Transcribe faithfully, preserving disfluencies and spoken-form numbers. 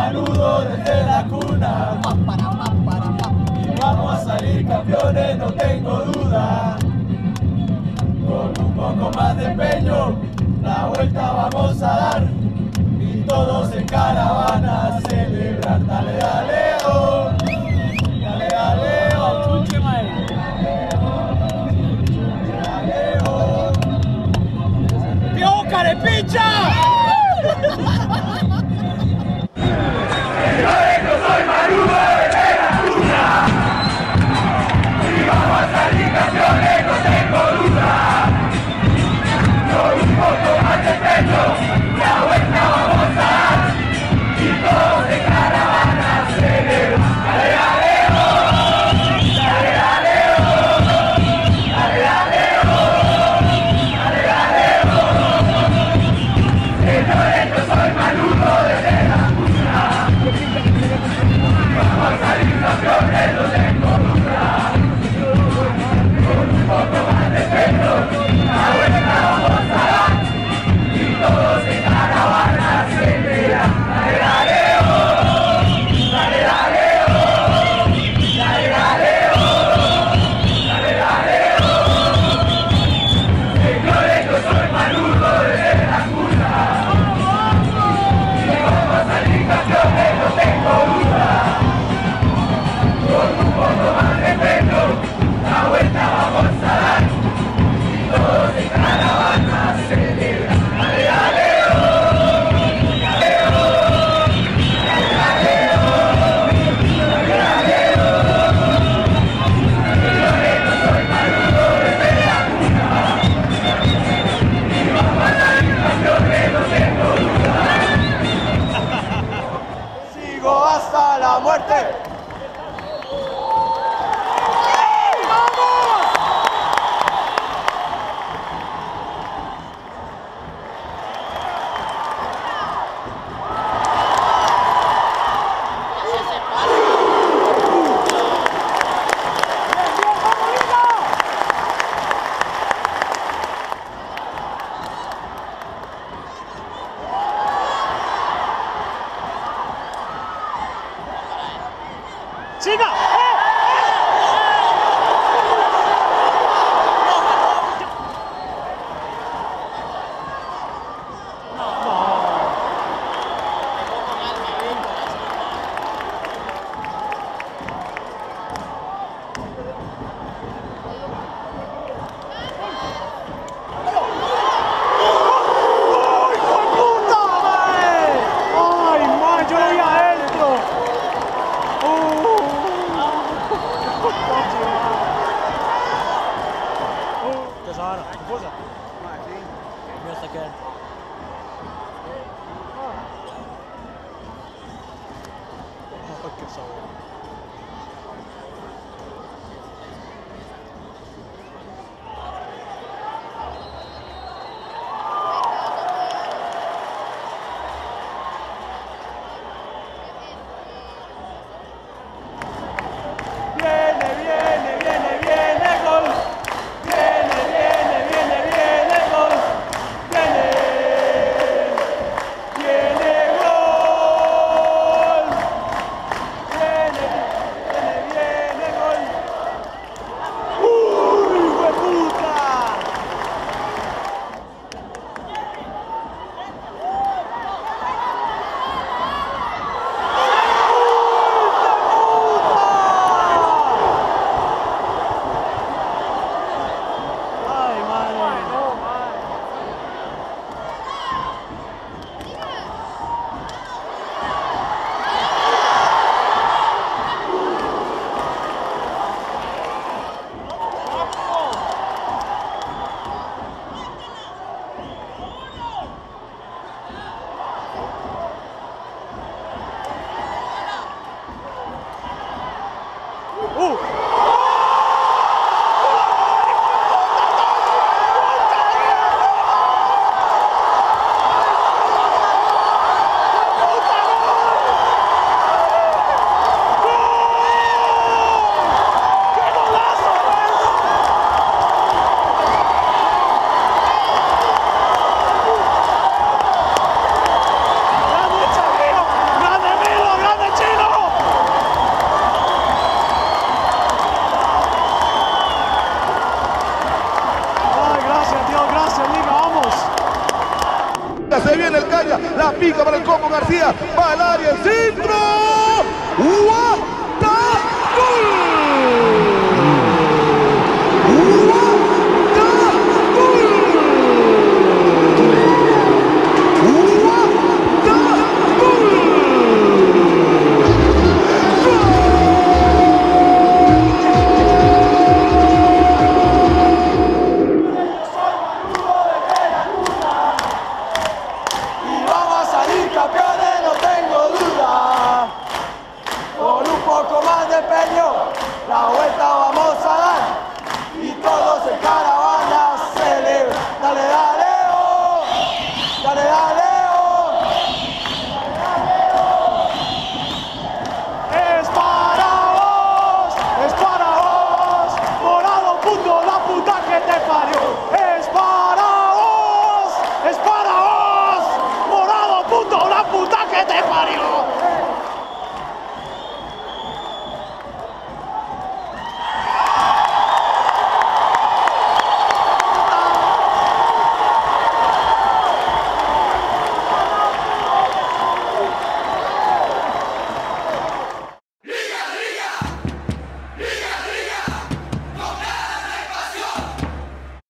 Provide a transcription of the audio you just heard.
manudo desde la cuna. Y vamos a salir campeones, no tengo duda. Con un poco más de empeño, la vuelta vamos a dar. Y todos en caravana a celebrar. Dale, dale, oh. Dale, dale, oh. Dale, oh. ¡Pio carepicha! Señores, yo soy Manudo desde la cuna. Y vamos a salir campeones, no tengo duda. Con un poco más de pecho, la vuelta vamos a dar. Y todos de caravana a celebrar. Dale, dale, oh. Dale, dale, oh. Dale, dale, oh. Dale, dale, oh. La pica para el Coco García. Va al área, el centro. ¡Wow!